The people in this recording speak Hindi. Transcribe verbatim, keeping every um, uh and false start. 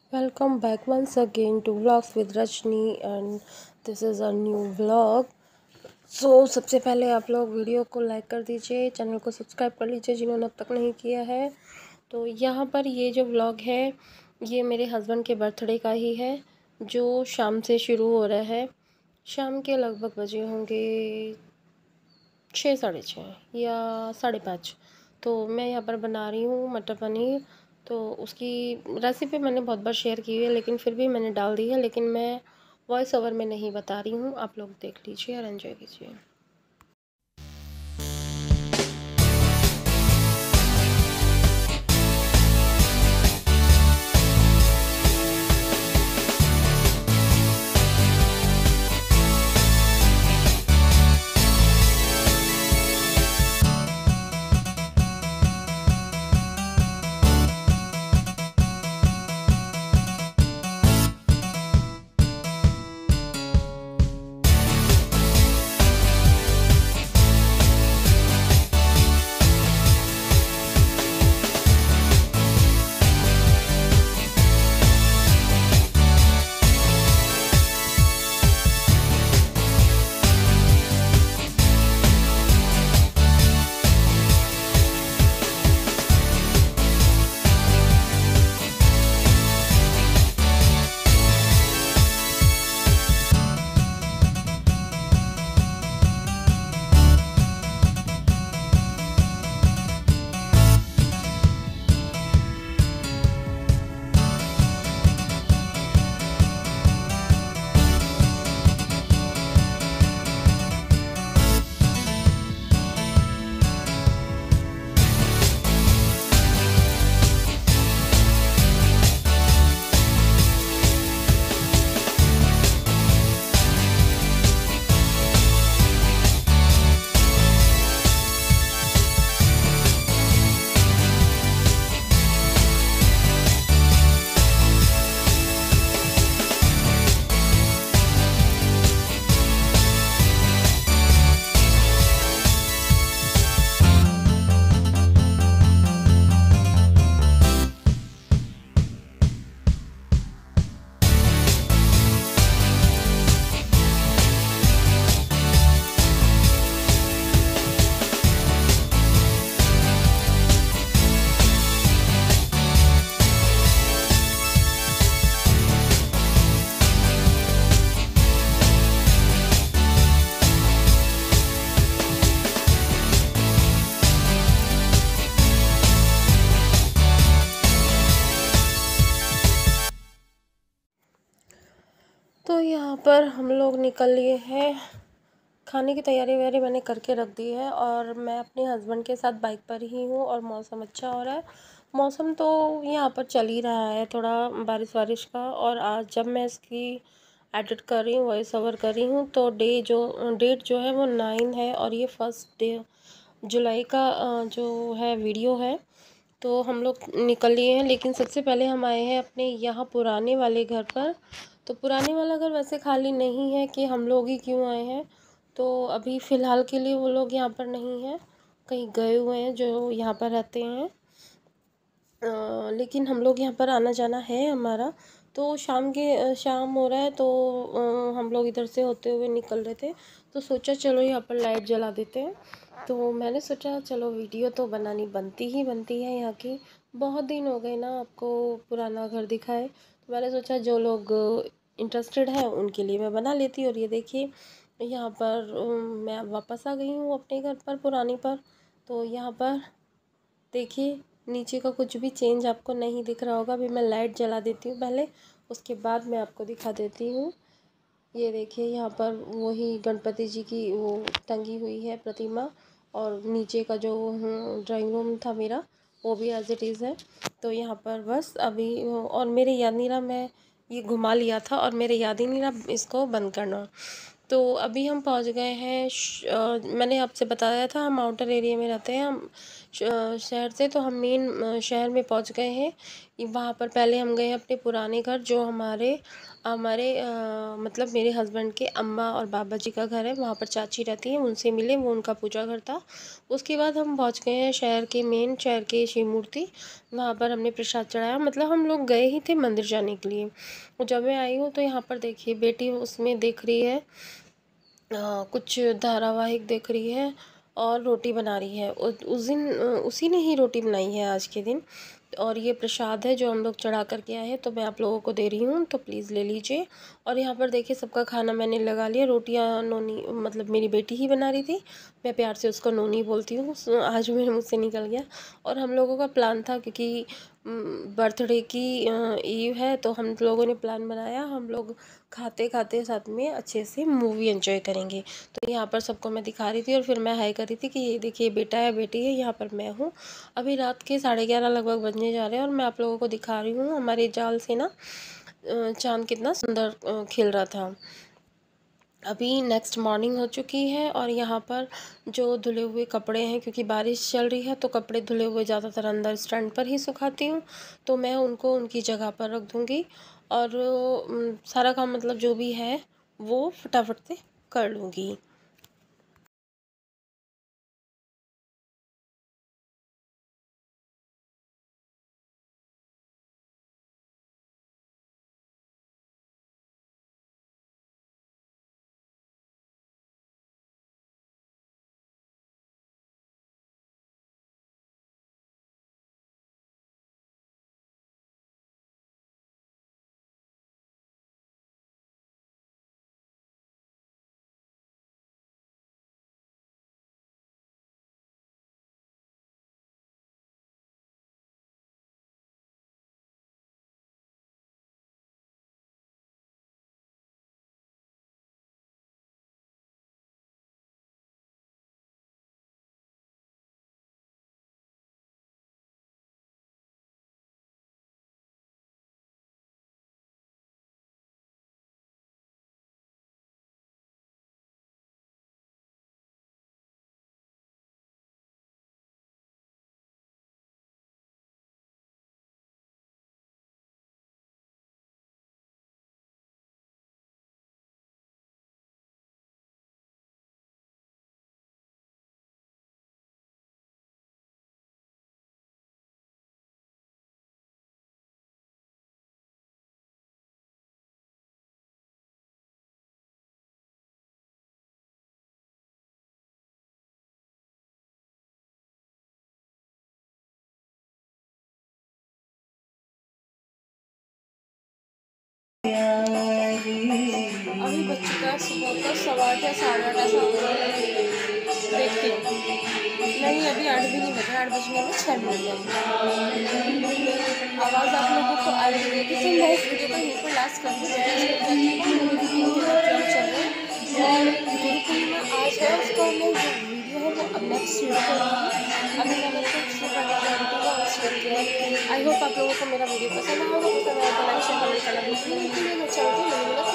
Welcome back once again to Vlogs with Rajni and this is a new vlog. So सबसे पहले आप लोग वीडियो को लाइक कर दीजिए, चैनल को सब्सक्राइब कर लीजिए जिन्होंने अब तक नहीं किया है। तो यहाँ पर ये जो व्लॉग है ये मेरे हस्बैंड के बर्थडे का ही है जो शाम से शुरू हो रहा है। शाम के लगभग बजे होंगे छः साढ़े छः या साढ़े पाँच। तो मैं यहाँ पर बना रही हूँ मटर पनीर। तो उसकी रेसिपी मैंने बहुत बार शेयर की है लेकिन फिर भी मैंने डाल दी है, लेकिन मैं वॉइस ओवर में नहीं बता रही हूँ। आप लोग देख लीजिए और एंजॉय कीजिए। तो यहाँ पर हम लोग निकल लिए हैं, खाने की तैयारी वैयारी मैंने करके रख दी है और मैं अपने हस्बैंड के साथ बाइक पर ही हूँ और मौसम अच्छा हो रहा है। मौसम तो यहाँ पर चल ही रहा है थोड़ा बारिश वारिश का। और आज जब मैं इसकी एडिट कर रही हूँ, वॉइस ओवर कर रही हूँ, तो डे जो डेट जो है वो नाइन है और ये फर्स्ट डे जुलाई का जो है वीडियो है। तो हम लोग निकल लिए हैं, लेकिन सबसे पहले हम आए हैं अपने यहाँ पुराने वाले घर पर। तो पुराने वाला घर वैसे खाली नहीं है कि हम लोग ही क्यों आए हैं, तो अभी फ़िलहाल के लिए वो लोग यहाँ पर नहीं हैं, कहीं गए हुए हैं जो यहाँ पर रहते हैं। आ, लेकिन हम लोग यहाँ पर आना जाना है हमारा। तो शाम के शाम हो रहा है तो आ, हम लोग इधर से होते हुए निकल रहे थे, तो सोचा चलो यहाँ पर लाइट जला देते हैं। तो मैंने सोचा चलो वीडियो तो बनानी बनती ही बनती है यहाँ की। बहुत दिन हो गए ना आपको पुराना घर दिखाए, तो मैंने सोचा जो लोग इंटरेस्टेड है उनके लिए मैं बना लेती हूँ। और ये देखिए यहाँ पर मैं वापस आ गई हूँ अपने घर पर पुरानी पर। तो यहाँ पर देखिए नीचे का कुछ भी चेंज आपको नहीं दिख रहा होगा। अभी मैं लाइट जला देती हूँ पहले, उसके बाद मैं आपको दिखा देती हूँ। ये देखिए यहाँ पर वही गणपति जी की वो टंगी हुई है प्रतिमा, और नीचे का जो ड्राइंग रूम था मेरा वो भी एज इट इज़ है। तो यहाँ पर बस अभी और मेरे याद नहीं रहा, मैं ये घुमा लिया था और मेरे याद ही नहीं रहा इसको बंद करना। तो अभी हम पहुंच गए हैं, मैंने आपसे बताया था हम आउटर एरिया में रहते हैं हम शहर से, तो हम मेन शहर में पहुंच गए हैं। वहाँ पर पहले हम गए अपने पुराने घर, जो हमारे हमारे अ, मतलब मेरे हस्बैंड के अम्मा और बाबा जी का घर है, वहाँ पर चाची रहती हैं, उनसे मिले, वो उनका पूजा घर था। उसके बाद हम पहुँच गए हैं शहर के मेन शहर के शिव मूर्ति, वहाँ पर हमने प्रसाद चढ़ाया। मतलब हम लोग गए ही थे मंदिर जाने के लिए। और जब मैं आई हूँ तो यहाँ पर देखिए बेटी उसमें देख रही है, अ, कुछ धारावाहिक देख रही है और रोटी बना रही है। उस उस दिन अ, उसी ने ही रोटी बनाई है आज के दिन। और ये प्रसाद है जो हम लोग चढ़ा कर के आए हैं, तो मैं आप लोगों को दे रही हूँ, तो प्लीज़ ले लीजिए। और यहाँ पर देखिए सबका खाना मैंने लगा लिया। रोटियाँ नोनी मतलब मेरी बेटी ही बना रही थी, मैं प्यार से उसको नोनी बोलती हूँ, आज मेरे मुँह से निकल गया। और हम लोगों का प्लान था, क्योंकि बर्थडे की ईव है, तो हम लोगों ने प्लान बनाया हम लोग खाते खाते साथ में अच्छे से मूवी एंजॉय करेंगे। तो यहाँ पर सबको मैं दिखा रही थी और फिर मैं हाई कर रही थी कि ये देखिए बेटा है बेटी है, यहाँ पर मैं हूँ। अभी रात के साढ़े ग्यारह लगभग बजने जा रहे हैं और मैं आप लोगों को दिखा रही हूँ हमारे जाल से ना चाँद कितना सुंदर खिल रहा था। अभी नेक्स्ट मॉर्निंग हो चुकी है और यहाँ पर जो धुले हुए कपड़े हैं, क्योंकि बारिश चल रही है तो कपड़े धुले हुए ज़्यादातर अंदर स्टैंड पर ही सुखाती हूँ, तो मैं उनको उनकी जगह पर रख दूँगी और उम, सारा काम मतलब जो भी है वो फटाफट से कर लूँगी। अभी बज चुका सुबह का सवा आठ या साढ़े आठ ऐसा हो रहा है, देखती हूँ। नहीं अभी आठ भी नहीं बज रहा, आठ बजने में छः मिनट है। आवाज़ आप लोगों को आ रही होगी, तो मैं इस वीडियो को यहीं पर लास्ट कर दूँ। मेरे रूटीन के प्रोग्राम चल रहे हैं और गुरु पूर्णिमा आज है, उसका मैं जो वीडियो है वो अब नेक्स्ट शेयर करूँगी। अभी मैंने तो शुरू करने का रूटीन है और शेयर किया है। आई होप आप लोगों को मेरा वीडियो पसंद आया होगा। पसंद आया तो लाइक शेयर कमेंट करना बिल्कुल नहीं भूलिएगा। चलती हूँ।